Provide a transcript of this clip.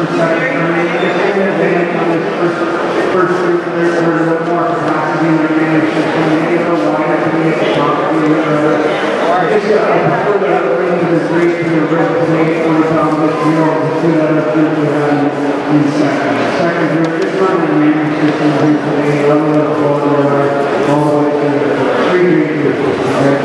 second turn. Advantage on this first group. There's a little more capacity in their management system. They get a little wider to be at the top of the just before the other things is great for your rest of the 40 pounds this year to see that other group we had in second. Second group, just running the management system here today. Level of all the way to the 3 groups.